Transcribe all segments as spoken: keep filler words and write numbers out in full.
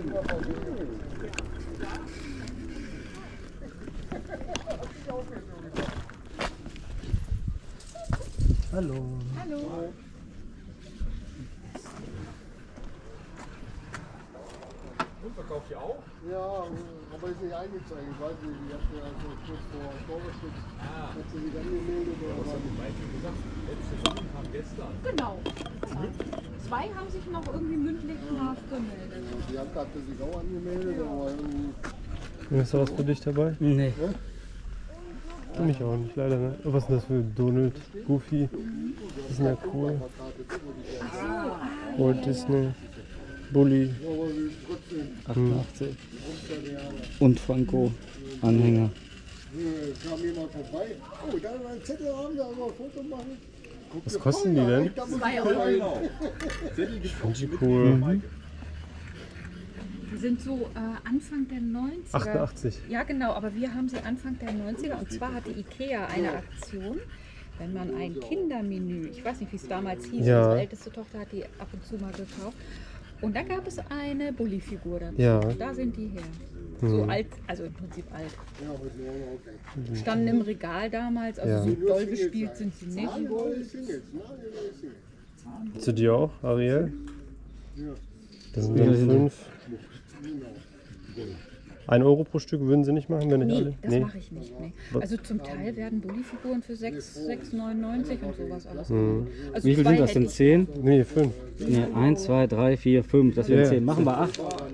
Hallo. Hallo. Und verkauft ihr auch? Ja, aber ist nicht eingezeigt. Ich weiß nicht, ich habe ja also kurz vor Stauberschutz Ah. hat sie sich angemeldet. Was Oder hat die Beispiel gesagt? Letzte Woche kam gestern. Genau. Zwei haben sich noch irgendwie mündlich nachgemeldet. die Hand hatte sich auch angemeldet, aber irgendwie. Ist da was für dich dabei? Nee. Für mich auch nicht, leider nicht. Was ist denn das für Donald? Goofy? Das ist ja cool. Walt Disney. Bully. Aber trotzdem, achtundachtzig. Und Franco Anhänger. äh, kam jemand vorbei. Oh, da ist ein Zettel, haben wir aber ein Foto machen. Guck Was dir kosten voll die an, denn? da muss Zwei ich Euro. rein. Ich finde die cool. Die sind so äh, Anfang der neunziger. achtundachtzig. Ja, genau, aber wir haben sie Anfang der neunziger. Und zwar hatte IKEA eine Aktion, wenn man ein Kindermenü, ich weiß nicht, wie es damals hieß, Ja. unsere älteste Tochter hat die ab und zu mal gekauft. Und da gab es eine Bulli-Figur dazu. Ja. Da sind die her. So alt, also im Prinzip alt. Ja, aber die waren okay. Standen im Regal damals, also Ja. so doll gespielt sind sie nicht. Nagelneue Singles, nagelneue Singles. Zu dir auch, Ariel? Ja. Das sind dann fünf. Ein Euro pro Stück würden sie nicht machen, wenn nicht Nee, alle? das mache ich nicht. Nee. Also zum Teil werden Bulli-Figuren für sechs, sechs neunundneunzig und sowas alles. Mhm. Also Wie viel zwei sind das hätte denn? ich. zehn? Nee, fünf. Nee, eins, zwei, drei, vier, fünf. Das wären Ja. zehn. Machen wir acht.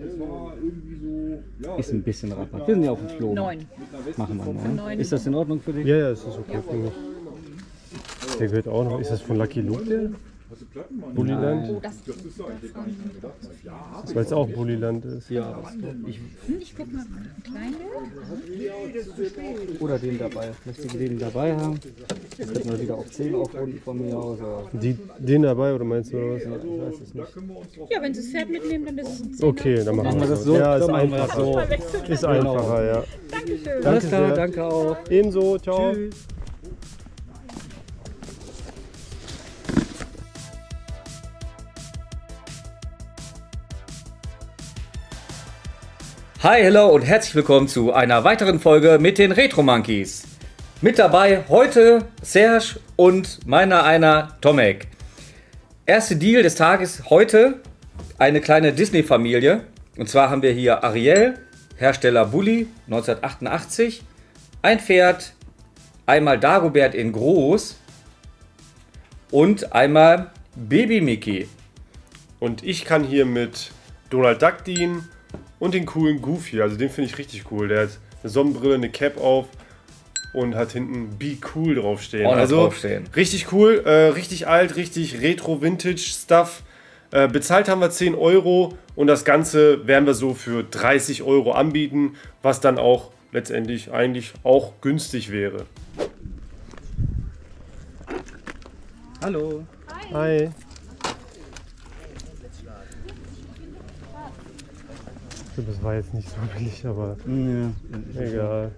Ist ein bisschen Rabatt. Wir sind ja auf dem Flo. Neun. Machen wir neun. neun. Ist das in Ordnung für dich? Ja, ja, das ist okay für mich. Der gehört auch noch. Ist das von Lucky Luke der? Bulliland? Oh, das, Weil es auch Bulliland ist. Ja. Ich, hm, ich guck mal, Kleingeld? oder den dabei. Möchtest du den dabei haben? Das könnten wir wieder auf zehn aufrunden von mir aus. aber Die, den dabei oder meinst du oder was? Ich weiß es nicht. Ja, wenn sie das Pferd mitnehmen, dann ist es ein Zehner. Okay, dann machen wir das so? Ja, ist Dann machen wir das einfach so. Ist einfacher, ja. Dankeschön. Alles klar, sehr. danke auch. Ebenso, ciao. Tschüss. Hi, hello und herzlich willkommen zu einer weiteren Folge mit den Retro Monkeys. Mit dabei heute Serge und meiner einer Tomek. Erste Deal des Tages heute, eine kleine Disney-Familie. Und zwar haben wir hier Ariel, Hersteller Bulli, neunzehnhundertachtundachtzig. Ein Pferd, einmal Dagobert in groß und einmal Baby Mickey. Und ich kann hier mit Donald Duck dienen und den coolen Goofy. Also den finde ich richtig cool. Der hat eine Sonnenbrille, eine Cap auf und hat hinten Be Cool draufstehen. Auch noch Also draufstehen. richtig cool, äh, richtig alt, richtig Retro-Vintage-Stuff. Äh, bezahlt haben wir zehn Euro und das Ganze werden wir so für dreißig Euro anbieten, was dann auch letztendlich eigentlich auch günstig wäre. Hallo. Hi. Das war jetzt nicht so billig, aber Ja. egal.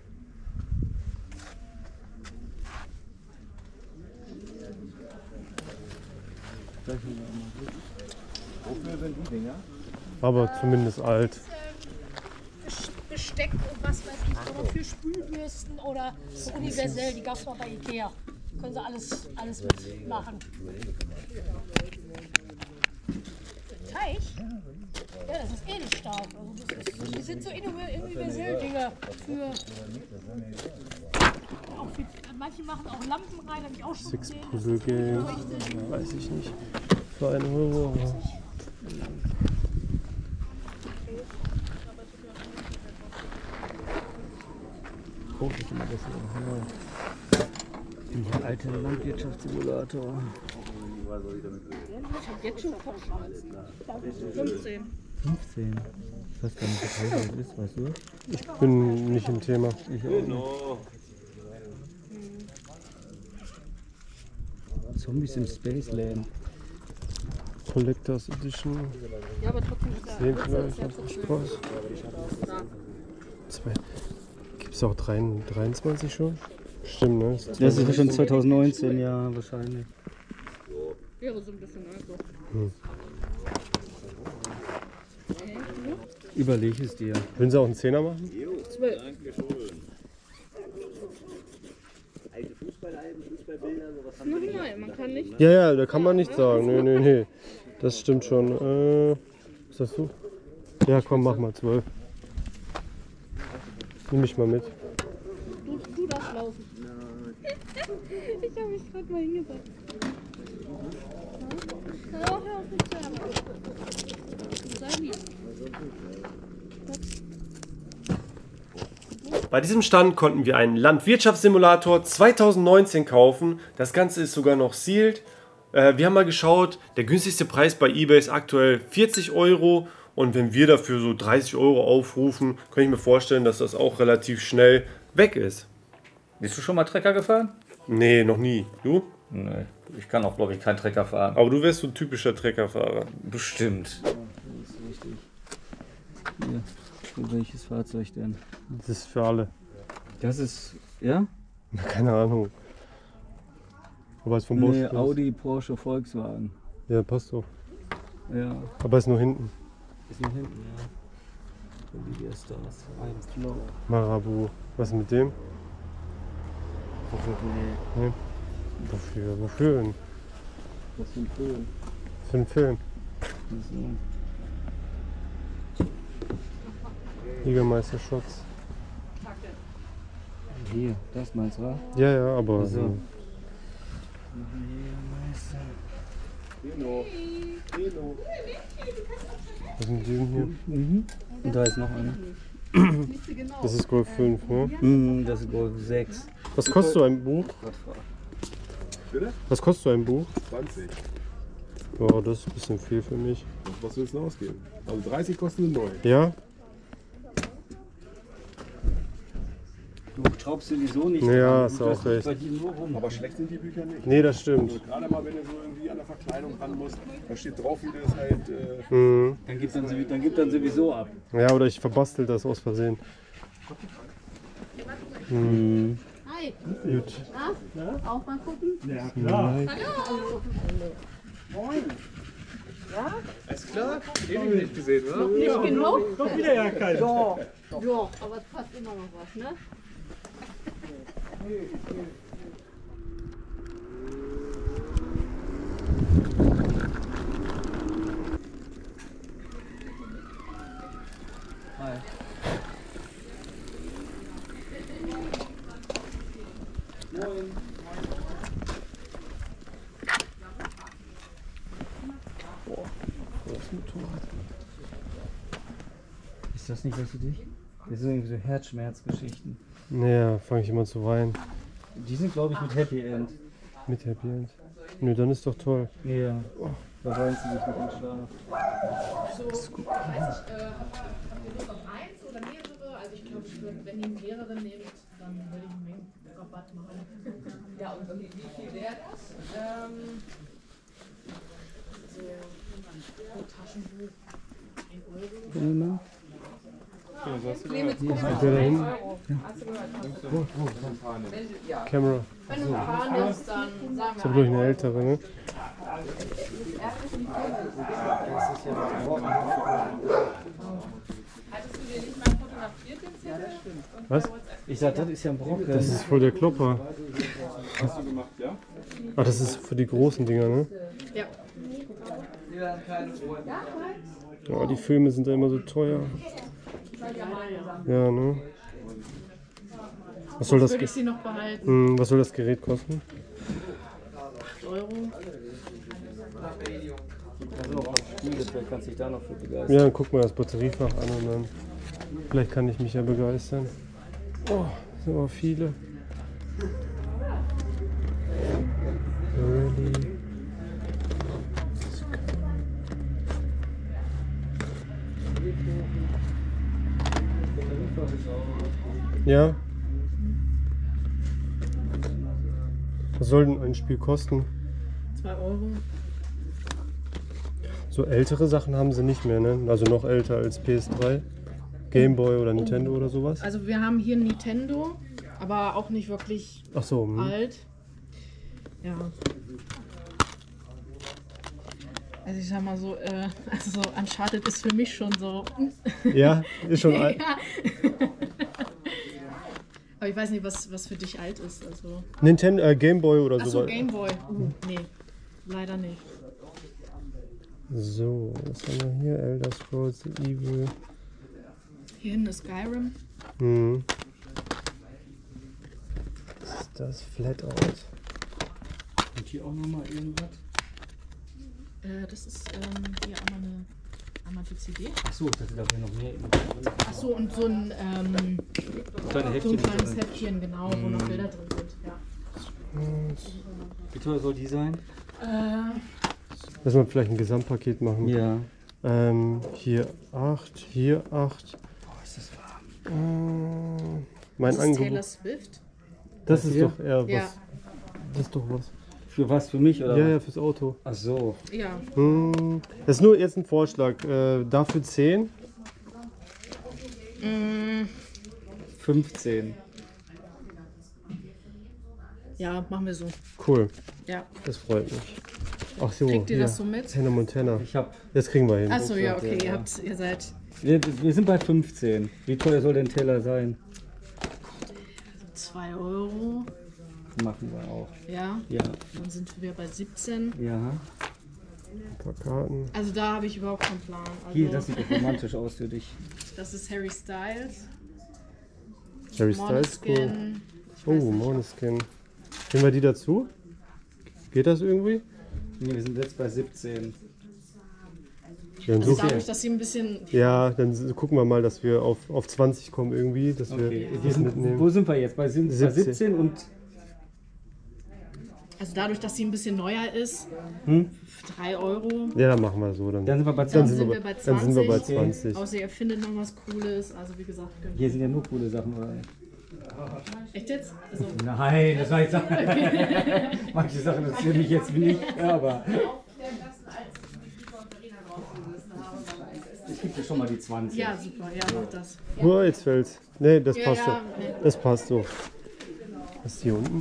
Wofür sind die Dinger? Aber zumindest alt. Besteck und was weiß ich, oder für Spülbürsten oder so universell, die gab es mal bei Ikea. Können Sie alles, alles mitmachen. Teich? Ja, das ist Edelstahl. Also das, ist, das sind so universell Dinge für, auch für. Manche machen auch Lampen rein, habe ich auch schon Six gesehen. Puzzle Game, weiß ich nicht. Für einen Euro. aber- Hoch ist immer besser. Dieser alte Landwirtschaftssimulator. Ich habe jetzt schon Kopfschmerzen. fünfzehn. fünfzehn. Ich weiß gar nicht, wie teuer das ist, weißt du? Ich bin nicht im Thema. Ich auch nicht. Zombies im Spaceland. Collectors Edition. Ja, aber trotzdem ist zehn er vielleicht, hat Spaß. Zwei. Gibt es auch dreiundzwanzig schon? Stimmt, ne? Ist Das ist schon zwanzig neunzehn, ja, wahrscheinlich. wäre so ein bisschen also. Hm. Überleg es dir. Würden Sie auch einen Zehner machen? zwölf. Nein, man kann nicht. Ja, ja, da kann man nicht sagen. Nee, nee, nee. Das stimmt schon. Äh, was hast du? Ja, komm, mach mal zwölf. Nimm mich mal mit. Du, du darfst laufen. Ich habe mich gerade mal hingesetzt. Ja, hör auf mit zu ärgern. Sei lieb. Bei diesem Stand konnten wir einen Landwirtschaftssimulator zweitausendneunzehn kaufen. Das Ganze ist sogar noch sealed. Äh, wir haben mal geschaut, der günstigste Preis bei eBay ist aktuell vierzig Euro. Und wenn wir dafür so dreißig Euro aufrufen, kann ich mir vorstellen, dass das auch relativ schnell weg ist. Bist du schon mal Trecker gefahren? Nee, noch nie. Du? Nee, ich kann auch, glaube ich, keinen Trecker fahren. Aber du wärst so ein typischer Treckerfahrer. Bestimmt. Das ist richtig. Hier, für welches Fahrzeug denn? Das ist für alle. Das ist, ja? Keine Ahnung. Aber es ist vom Bosch. Nee, Audi, Porsche, Volkswagen. Ja, passt doch. Ja, Aber ist nur hinten. ist nur hinten, ja. Wie ist das? Ein Flow. Marabu. Was ist mit dem? Nee, Nee. Wofür? Wofür denn? was für ein Film. Für einen Film. So. Jägermeister Schotz. Hier, das meinst du, wa? Ja, ja, aber. So. ähm, Jägermeister. Was ist mit dem hier? Mhm. Und da ist noch einer. Das ist Golf fünf, ne? Mhm, das ist Golf sechs. Was kostet so ein Buch? Bitte? Was kostet so ein Buch? zwanzig. Boah, das ist ein bisschen viel für mich. Was willst du denn ausgeben? Also dreißig kosten sie neu. Ja? Du schraubst sowieso nicht. Ja, dran. hast du Du auch lässt recht. bei dir nur rum. Aber schlecht sind die Bücher nicht. Nee, das stimmt. Also gerade mal, wenn du so irgendwie an der Verkleidung ran musst, da steht drauf, wie das halt. Äh, Mhm. Dann gibt dann, sowie- dann gibt dann sowieso ab. Ja, oder ich verbastel das aus Versehen. Mhm. Hi. Gut. Na? Auch mal gucken? Alles klar? Ewig nicht gesehen, oder? Nicht genug? Kommt wieder ja keiner. Ja, ja, aber es passt immer noch was, ne? Hi. Moin. Ist das nicht was für dich? Das sind irgendwie so Herzschmerzgeschichten. Naja, fange ich immer zu weinen. Die sind, glaube ich, mit Happy End. Mit Happy End. Nö, dann ist doch toll. Ja. Da weinen sie sich mit dem Schlaf. Eins oder mehrere, also ich glaube, ich würde, wenn ihr mehrere nehmt, dann würde ich einen Rabatt machen. Ja, und wie viel wäre das? Ähm, so pro Taschenbuch ein Euro. Ist der da hinten? Camera. Wenn du fahren nimmst, dann sagen Ist aber durch eine ältere, ne? hattest du dir nicht mal fotografiert, den Zettel? Was? Ich sag, das ist ja ein Brocken. Das ist voll der Klopper. Hast du gemacht, ja? Ach, das ist für die großen Dinger, ne? Ja. Ja, die Filme sind da immer so teuer. Ja, ne? Was soll das, Würde ich Ge sie noch behalten? hm, was soll das Gerät kosten? acht Euro. Also noch was Spiele, vielleicht kannst du dich da noch für begeistern. Ja, dann guck mal das Batteriefach an und dann vielleicht kann ich mich ja begeistern. Oh, sind aber viele. Really? Ja. Was soll denn ein Spiel kosten? zwei Euro. So ältere Sachen haben sie nicht mehr, ne? Also noch älter als P S drei, Game Boy oder Nintendo oder sowas. Also wir haben hier ein Nintendo, aber auch nicht wirklich Ach so, hm. alt. Ja. Also ich sag mal so, äh, also Uncharted ist für mich schon so. Ja, ist schon alt. Ja. Aber ich weiß nicht, was, was für dich alt ist. Also. Nintendo, äh, Game Boy oder Achso, sowas. Game Boy. Uh, nee, leider nicht. So, was haben wir hier? Elder Scrolls, Evil. Hier hinten ist Skyrim. Hm. Was ist das? Flatout. Und hier auch nochmal irgendwas? Äh, das ist ähm, hier einmal eine einmal die C D. Achso, ich dachte, da wäre noch mehr. Achso, und so ein, ähm, Kleine so ein Heftchen. kleines Heftchen, genau, wo noch Bilder drin sind. Ja. Wie teuer soll die sein? Äh, Lass mal vielleicht ein Gesamtpaket machen. Ja. Ähm, hier acht, hier acht. Boah, ist das warm. Äh, mein das ist Taylor Angebot. Swift. Das ist hier? doch eher was. Ja. Das ist doch was. Für was? Für mich oder? Ja, was? ja, fürs Auto. Ach so. Ja. Hm, das ist nur jetzt ein Vorschlag. Äh, dafür zehn. fünfzehn. Ja, machen wir so. Cool, Ja. das freut mich. Ach so, Kriegt ihr hier. das so mit? Hannah Montana. Ich hab. Das kriegen wir hin. Achso, ja, okay, ja. ihr, habt, ihr seid Wir, wir sind bei fünfzehn. Wie teuer soll denn Teller sein? zwei Euro. Machen wir auch. Ja, Ja. dann sind wir bei siebzehn. Ja. Ein paar Karten. Also da habe ich überhaupt keinen Plan. Also, Hier, das sieht doch romantisch aus für dich. das ist Harry Styles. Harry Styles, cool. Måneskin. Ich weiß Oh, nicht. Måneskin. Nehmen wir die dazu? Geht das irgendwie? Nee, wir sind jetzt bei siebzehn. Ja, dann, Also suchen- dadurch, dass sie ein bisschen. ja, dann s- gucken wir mal, dass wir auf, auf zwanzig kommen irgendwie, dass wir Okay. Wir das sind, mitnehmen. wo sind wir jetzt? Bei, sind, bei siebzehn. siebzehn und Also dadurch, dass sie ein bisschen neuer ist. Hm? drei Euro. Ja, dann machen wir so. Dann, dann sind wir bei Dann dann zwanzig. sind wir bei, dann sind wir bei zwanzig. Außer ihr findet noch was Cooles. Also wie gesagt, könnt ihr- Hier sind ja nur coole Sachen. Oder? Echt jetzt? Also, Nein, das war jetzt. Manche Sachen interessieren mich jetzt nicht, aber. Ich gebe dir schon mal die zwanzig. ja, super, ja, macht das. Oh, jetzt fällt's. Nee, das Ja, passt ja, schon. nee. Das passt so. Was ist hier unten?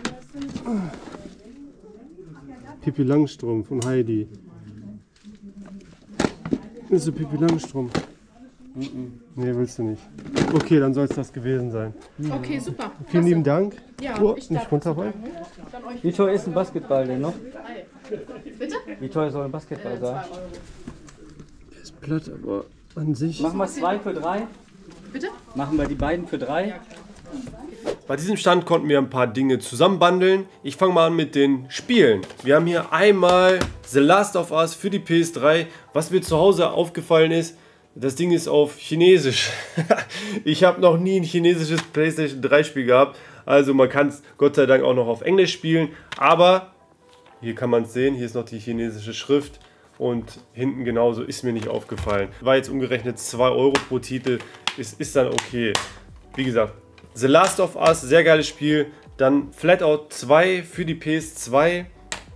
Pippi Langstrumpf und Heidi. Ist so Pippi Langstrumpf? Nee, willst du nicht. Okay, dann soll es das gewesen sein. Okay, super. Vielen lieben Dank. Ja, Oh, ich nicht darf runterfallen. Dann euch Wie teuer ist ein Basketball denn noch? bitte? Wie teuer soll ein Basketball sein? Ist platt, aber an sich. Machen wir zwei für drei? Bitte? Machen wir die beiden für drei? Bei diesem Stand konnten wir ein paar Dinge zusammenbandeln. Ich fange mal an mit den Spielen. Wir haben hier einmal The Last of Us für die P S drei. Was mir zu Hause aufgefallen ist, das Ding ist auf Chinesisch. Ich habe noch nie ein chinesisches PlayStation drei Spiel gehabt. Also man kann es Gott sei Dank auch noch auf Englisch spielen. Aber hier kann man es sehen, hier ist noch die chinesische Schrift. Und hinten genauso, ist mir nicht aufgefallen. War jetzt umgerechnet zwei Euro pro Titel. Ist, ist dann okay. Wie gesagt, The Last of Us, sehr geiles Spiel. Dann Flatout zwei für die P S zwei.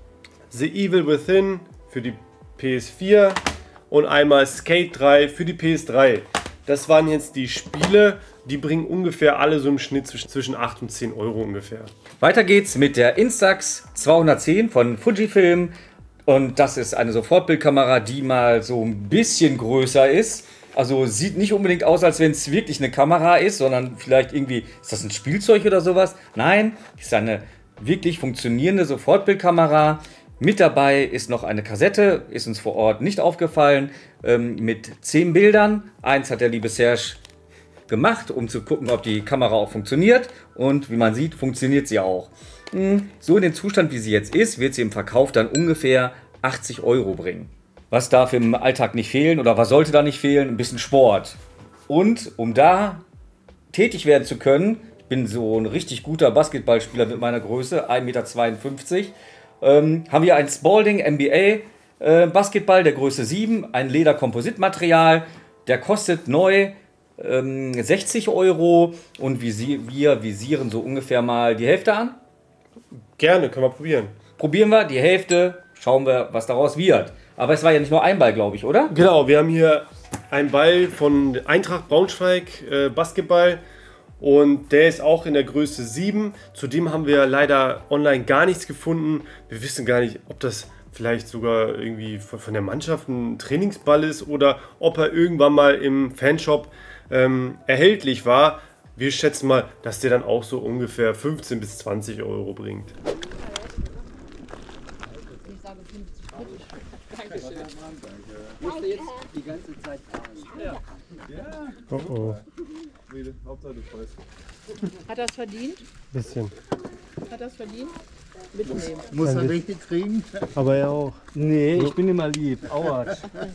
The Evil Within für die P S vier. Und einmal Skate drei für die P S drei. Das waren jetzt die Spiele, die bringen ungefähr alle so im Schnitt zwischen, zwischen acht und zehn Euro ungefähr. Weiter geht's mit der Instax zweihundertzehn von Fujifilm. Und das ist eine Sofortbildkamera, die mal so ein bisschen größer ist. Also sieht nicht unbedingt aus, als wenn es wirklich eine Kamera ist, sondern vielleicht irgendwie, ist das ein Spielzeug oder sowas? Nein, ist eine wirklich funktionierende Sofortbildkamera. Mit dabei ist noch eine Kassette, ist uns vor Ort nicht aufgefallen, ähm, mit zehn Bildern. Eins hat der liebe Serge gemacht, um zu gucken, ob die Kamera auch funktioniert. Und wie man sieht, funktioniert sie auch. Hm, so in dem Zustand, wie sie jetzt ist, wird sie im Verkauf dann ungefähr achtzig Euro bringen. Was darf im Alltag nicht fehlen oder was sollte da nicht fehlen? Ein bisschen Sport. Und um da tätig werden zu können, ich bin so ein richtig guter Basketballspieler mit meiner Größe, ein Meter zweiundfünfzig, ähm, haben wir ein Spalding N B A äh, Basketball der Größe sieben, ein Lederkompositmaterial, der kostet neu ähm, sechzig Euro und visi- wir visieren so ungefähr mal die Hälfte an. Gerne, können wir probieren. Probieren wir die Hälfte, schauen wir, was daraus wird. Aber es war ja nicht nur ein Ball, glaube ich, oder? Genau, wir haben hier einen Ball von Eintracht Braunschweig, äh, Basketball. Und der ist auch in der Größe sieben. Zudem haben wir leider online gar nichts gefunden. Wir wissen gar nicht, ob das vielleicht sogar irgendwie von von der Mannschaft ein Trainingsball ist oder ob er irgendwann mal im Fanshop ähm, erhältlich war. Wir schätzen mal, dass der dann auch so ungefähr fünfzehn bis zwanzig Euro bringt. Ich sage fünfzig, bitte. Musst du jetzt die ganze Zeit fahren. Oh oh, Hauptsache du freust. Hat das verdient? bisschen. Hat das verdient? Mitnehmen. Muss er richtig kriegen? Aber er auch. Nee, ich bin immer lieb. Autsch.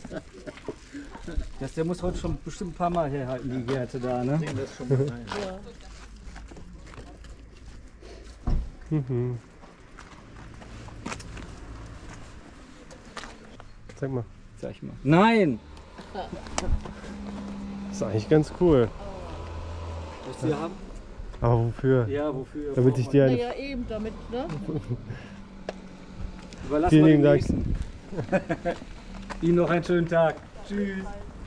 Das, der muss heute schon bestimmt ein paar Mal herhalten, die Gerte da, ne? Mhm. Zeig mal. Sag ich mal. Nein! Das ist eigentlich ganz cool. Was wir haben? Aber wofür? Ja, wofür? Damit ich dir eine... Naja, eben, damit, ne? Überlass Vielen mal lieben den Dank. nächsten. Ihnen noch einen schönen Tag. Tschüss.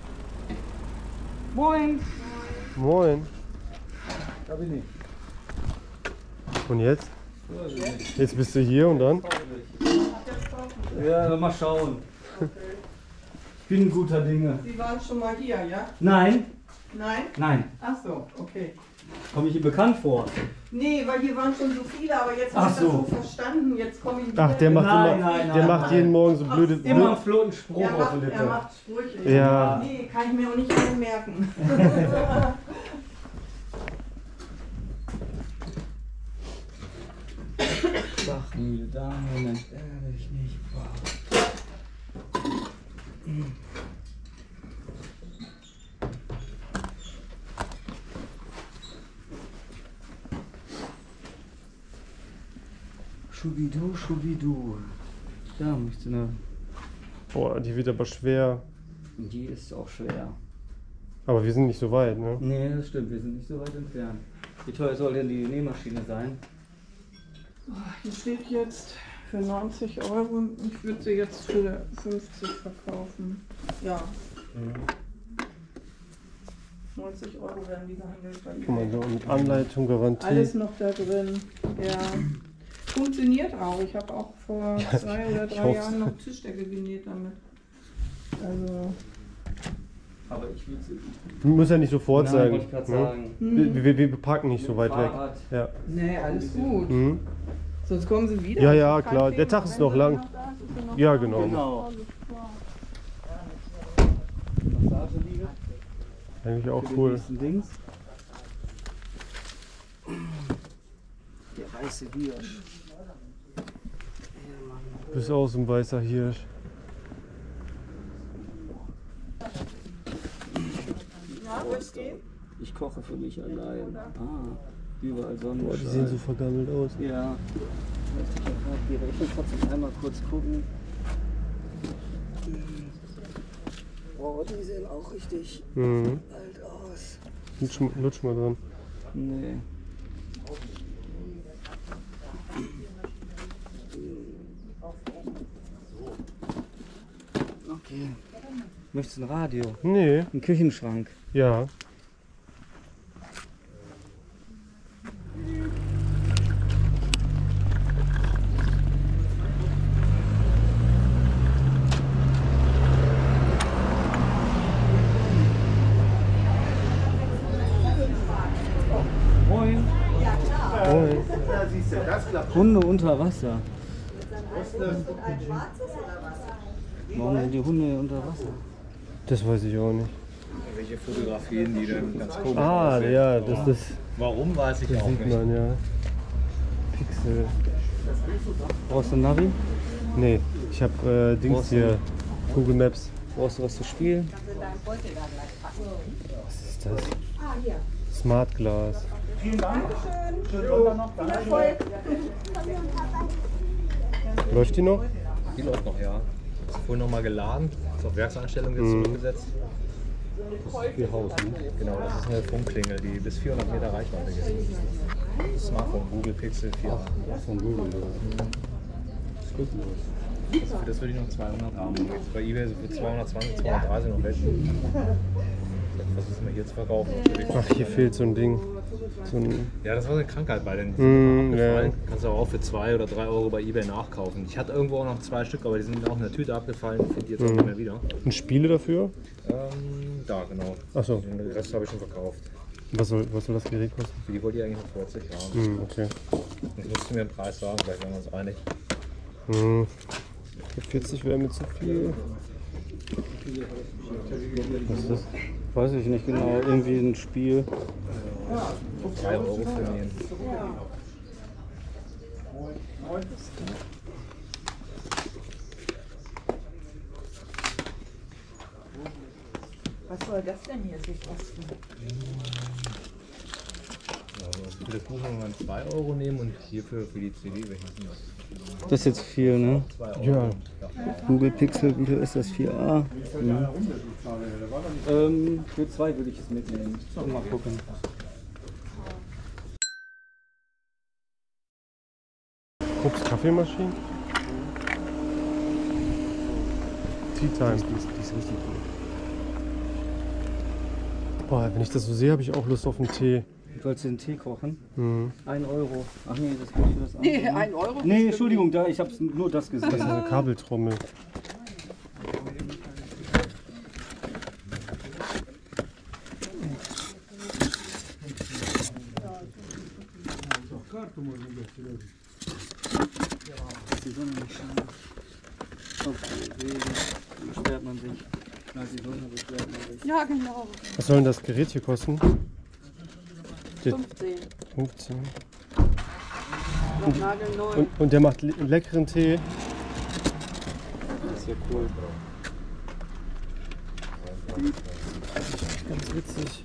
Moin. Moin. Da bin ich. Und jetzt? Jetzt bist du hier und dann? Ja, mal schauen. Ich bin guter Dinge. Sie waren schon mal hier, ja? Nein, Nein? nein. Ach so, okay. Komme ich Ihnen bekannt vor? Nee, weil hier waren schon so viele, aber jetzt Ach habe ich so. das so verstanden. Jetzt komme ich wieder. Ach, der macht, Nein, immer, nein, der nein, macht nein. jeden Morgen so blöde... Immer einen blöd, flotten Spruch er auf macht, der er Lippe. macht Sprüche. Ja. Nee, kann ich mir auch nicht alle merken. Sag mir, Dame, Mensch, ärgere dich nicht. Boah. Schubidu, Schubidu. Da möchte eine. Boah, die wird aber schwer. Die ist auch schwer. Aber wir sind nicht so weit, ne? Nee, das stimmt, wir sind nicht so weit entfernt. Wie teuer soll denn die Nähmaschine sein? Hier steht jetzt für neunzig Euro. Ich würde sie jetzt für fünfzig verkaufen. Ja. neunzig Euro werden die gehandelt bei Guck mal, eBay. so mit Anleitung, Garantie. Alles noch da drin. Ja. Funktioniert auch. Ich habe auch vor zwei oder ich drei hoff's. Jahren noch Tischdecke genäht damit. Also. Aber ich will sie. Muss ja nicht sofort Nein, sagen. wollte ich gerade ne? sagen. Wir, wir, wir parken nicht so weit weg. Fahrrad. Ja. Nee, alles gut. Mhm. Sonst kommen sie wieder. Ja, ja, Kein klar. Der Thema. Tag ist Wenn noch sie lang. noch da ist, ist sie noch Ja, da. genau. Genau. Massageliege. Eigentlich auch Für den cool. nächsten Dings. Der weiße Hirsch. Du bist auch so ein weißer Hirsch. Ja, was geht? Ich koche für mich allein. Ah, überall Boah, die Sonnenschein. sehen so vergammelt aus. Ja. Ich will trotzdem einmal kurz gucken. Oh, die sehen auch richtig Mhm. alt aus. Lutsch, lutsch mal dran. Nee. Okay. Möchtest du ein Radio? Nee, Ein Küchenschrank. ja. Moin. Moin. Hunde unter Wasser. Warum sind die Hunde unter Wasser? Das weiß ich auch nicht. Welche Fotografien, die dann ganz komisch Ah, aussehen. ja, das, das, Warum, weiß ich das auch sieht nicht. man, ja. Pixel. Brauchst du ein Navi? Nee, ich hab äh, Dings Brauchst du- hier. Google Maps. Brauchst du was zu spielen? Was ist das? Smart Glass. Läuft die noch? Die läuft noch, ja. Ist vorhin noch mal geladen, ist auf Werkseinstellung jetzt Mhm. zurückgesetzt. Das ist für Haus, ne? Genau, das ist eine Funkklingel, die bis vierhundert Meter Reichweite gibt. Smartphone, Google Pixel vier. Von Google. Also für das würde ich noch zweihundert haben. Jetzt bei eBay so für zweihundertzwanzig, zweihundertdreißig noch weg. versuch's mal hier zu verkaufen. Ach, hier fehlt so ein Ding. So ein Ja, das war eine Krankheit bei den Mm, abgefallen. ja. Kannst du auch für zwei oder drei Euro bei eBay nachkaufen. Ich hatte irgendwo auch noch zwei Stück, aber die sind auch in der Tüte abgefallen. Finde ich jetzt auch nicht mehr wieder. Und Spiele dafür? Ähm, da, genau. Ach so. Den Rest habe ich schon verkauft. Was soll, was soll das Gerät kosten? Für die wollte ich eigentlich noch vierzig haben. Hm, okay. Ich musste mir einen Preis sagen, vielleicht werden wir uns einig. Hm. vierzig wäre mir zu viel. Was ist das? Weiß ich nicht genau. Irgendwie ein Spiel. drei Euro für den. Was soll das denn hier so kosten? Also für das Buch wollen wir zwei Euro nehmen und hierfür für die C D, welchen sind das? Das ist jetzt viel, ne? zwei Euro. Ja. Google Pixel, wie viel ist das? vier a? Mhm. Ähm, für zwei würde ich es mitnehmen. Mal gucken. Krups Kaffeemaschine. Tea Time. Die ist, die ist richtig gut. Boah, wenn ich das so sehe, habe ich auch Lust auf einen Tee. Wolltest du den Tee kochen? Mhm. Ein Euro. Ach nee, das geht für das andere. Nee, ein Euro? Nee, Entschuldigung, da, ich habe nur das gesehen. Das ist eine Kabeltrommel. Die Sonne nicht scheint. Okay, Regen. Beschwert man sich. Na, die Sonne beschwert man sich. Ja, genau. Was soll denn das Gerät hier kosten? Die- fünfzehn. fünfzehn. Noch nagelneu. Und, und der macht le leckeren Tee. Das ist ja cool. Ganz witzig.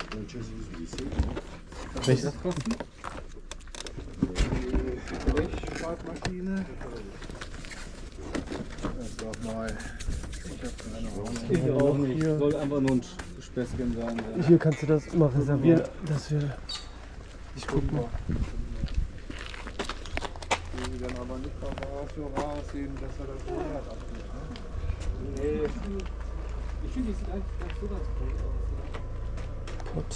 Was Welches? soll das kosten? Blechschreibmaschine. Sag mal. Ich auch nicht. Hier. Soll einfach nur ein Späßchen sein. Ja. Hier kannst du das mal reservieren, dass wir. Ich guck mal. Die dann aber nicht so rar sehen, dass er das Monat abgibt. Ne? Nee. Ich finde, die sieht eigentlich ganz so ganz cool aus. Gott.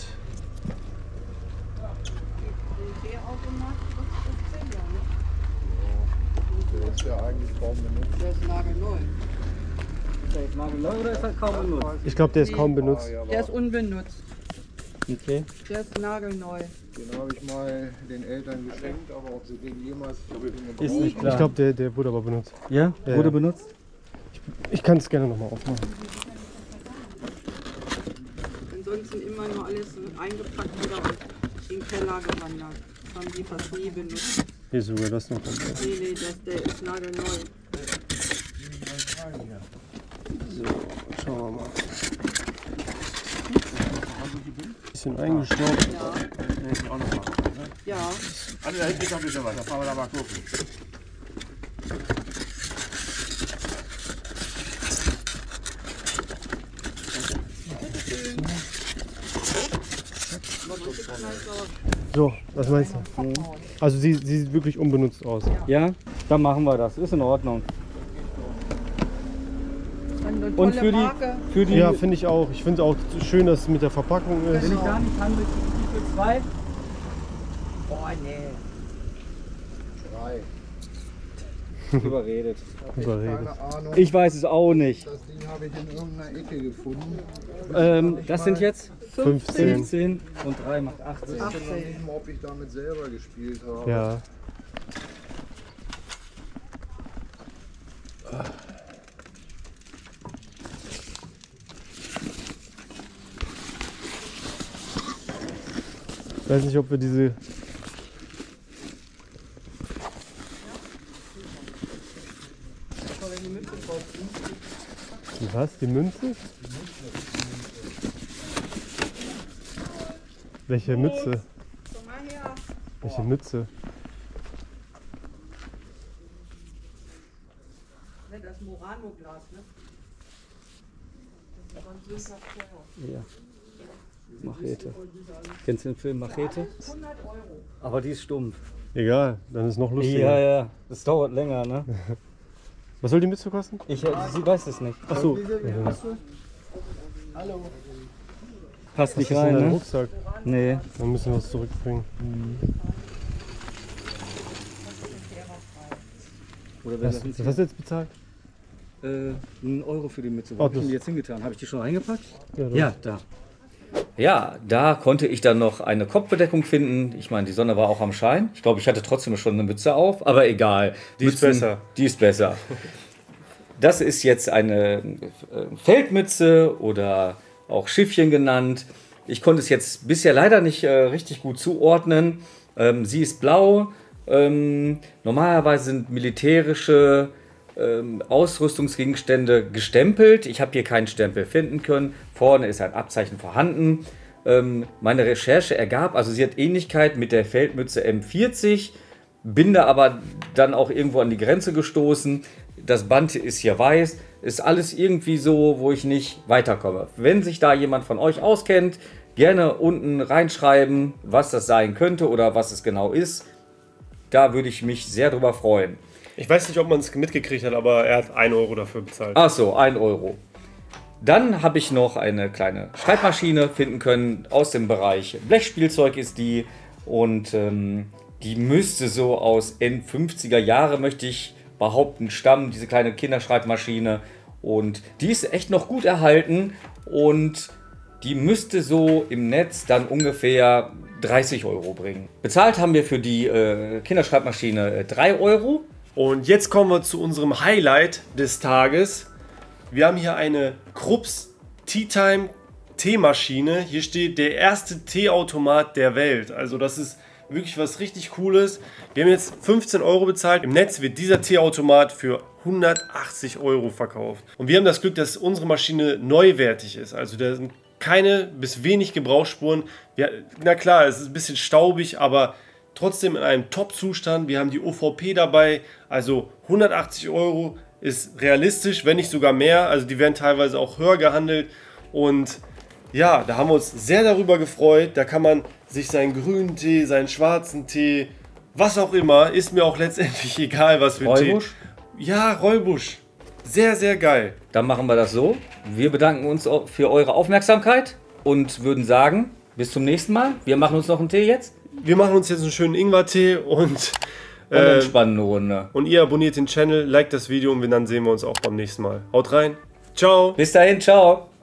Teeautomat kostet fünfzehn, ja, ne? Der ist ja eigentlich kaum benutzt. Der ist nagelneu. Ist der jetzt nagelneu oder ist er kaum benutzt? Ich glaube, der ist kaum benutzt. Der ist unbenutzt. Okay. Der ist nagelneu. Den habe ich mal den Eltern geschenkt, aber ob sie den jemals Ist nicht klar. Ich glaube, der, der wurde aber benutzt. Ja? Ja, Wurde ja. benutzt? Ich kann es gerne nochmal aufmachen. Ansonsten immer nur alles eingepackt wieder und in den Keller gewandert. Das haben die fast nie benutzt. Hier sogar das noch. Nee, nee, das, der ist nagelneu. So, schauen wir mal. Bisschen eingeschraubt. Ja. Den hätte ich auch noch machen können, ne? Ja. Also da hinten ist noch ein bisschen was, da fahren wir da mal gucken. So, was meinst du? Also sie, sie sieht wirklich unbenutzt aus. Ja? Dann machen wir das. Ist in Ordnung. Eine Und tolle für die, Marke. für die Ja, finde ich auch. Ich finde auch schön, dass es mit der Verpackung ist. wenn ich da nicht kann, mit wie viel zwei? Boah, nee. Drei. Überredet. Überredet. Keine Ahnung. Ich weiß es auch nicht. Das Ding habe ich in irgendeiner Ecke gefunden. Ähm, das sind jetzt fünfzehn. fünfzehn und drei macht achtzehn. Ich weiß noch nicht mal, ob ich damit selber gespielt habe. Ja. Ich weiß nicht, ob wir diese. Die was? Die Münze? Welche Mütze? Komm mal her. Welche Mütze? Ne, das Murano-Glas, ne? Das ist ein süßer Kerl. Ja. Machete. Kennst du den Film Machete? hundert Euro. Aber die ist stumpf. Egal, dann ist noch lustiger. Ja, ja. Das dauert länger, ne? Was soll die Mütze kosten? Ich, sie weiß es nicht. Achso. Hallo. Passt nicht Das ist rein, in deinen ne? Rucksack. Nee. Dann müssen wir was zurückbringen. Oder wer Was, das nicht was hast du jetzt bezahlt? Äh, einen Euro für die Mütze. Wo Oh, hab ich das- denn die jetzt hingetan? Habe ich die schon reingepackt? Ja, Ja, da. Ja, da konnte ich dann noch eine Kopfbedeckung finden. Ich meine, die Sonne war auch am Schein. Ich glaube, ich hatte trotzdem schon eine Mütze auf, aber egal. Die ist besser. Die ist besser. Das ist jetzt eine äh, Feldmütze oder auch Schiffchen genannt. Ich konnte es jetzt bisher leider nicht äh, richtig gut zuordnen. Ähm, sie ist blau. Ähm, normalerweise sind militärische ähm, Ausrüstungsgegenstände gestempelt. Ich habe hier keinen Stempel finden können. Vorne ist ein Abzeichen vorhanden. Ähm, meine Recherche ergab, also sie hat Ähnlichkeit mit der Feldmütze M vierzig, bin da aber dann auch irgendwo an die Grenze gestoßen. Das Band ist hier weiß, ist alles irgendwie so, wo ich nicht weiterkomme. Wenn sich da jemand von euch auskennt, gerne unten reinschreiben, was das sein könnte oder was es genau ist. Da würde ich mich sehr drüber freuen. Ich weiß nicht, ob man es mitgekriegt hat, aber er hat einen Euro dafür bezahlt. Ach so, ein Euro. Dann habe ich noch eine kleine Schreibmaschine finden können. Aus dem Bereich Blechspielzeug ist die. Und ähm, die müsste so aus End fünfziger Jahre, möchte ich behaupten, stammen. Diese kleine Kinderschreibmaschine. Und die ist echt noch gut erhalten. Und die müsste so im Netz dann ungefähr dreißig Euro bringen. Bezahlt haben wir für die äh, Kinderschreibmaschine äh, drei Euro. Und jetzt kommen wir zu unserem Highlight des Tages. Wir haben hier eine Krups Tea Time Teemaschine. Hier steht der erste Teeautomat der Welt. Also das ist wirklich was richtig Cooles. Wir haben jetzt fünfzehn Euro bezahlt. Im Netz wird dieser Teeautomat für hundertachtzig Euro verkauft. Und wir haben das Glück, dass unsere Maschine neuwertig ist. Also da sind keine bis wenig Gebrauchsspuren. Ja, na klar, es ist ein bisschen staubig, aber trotzdem in einem Top-Zustand. Wir haben die O V P dabei, also hundertachtzig Euro ist realistisch, wenn nicht sogar mehr. Also die werden teilweise auch höher gehandelt. Und ja, da haben wir uns sehr darüber gefreut. Da kann man sich seinen grünen Tee, seinen schwarzen Tee, was auch immer, ist mir auch letztendlich egal, was für ein Tee. Räubusch? Ja, Räubusch. Sehr, sehr geil. Dann machen wir das so. Wir bedanken uns für eure Aufmerksamkeit und würden sagen, bis zum nächsten Mal. Wir machen uns noch einen Tee jetzt. Wir machen uns jetzt einen schönen Ingwer-Tee und, Und äh, entspannen eine Runde. und ihr abonniert den Channel, liked das Video und dann sehen wir uns auch beim nächsten Mal. Haut rein. Ciao. Bis dahin, ciao.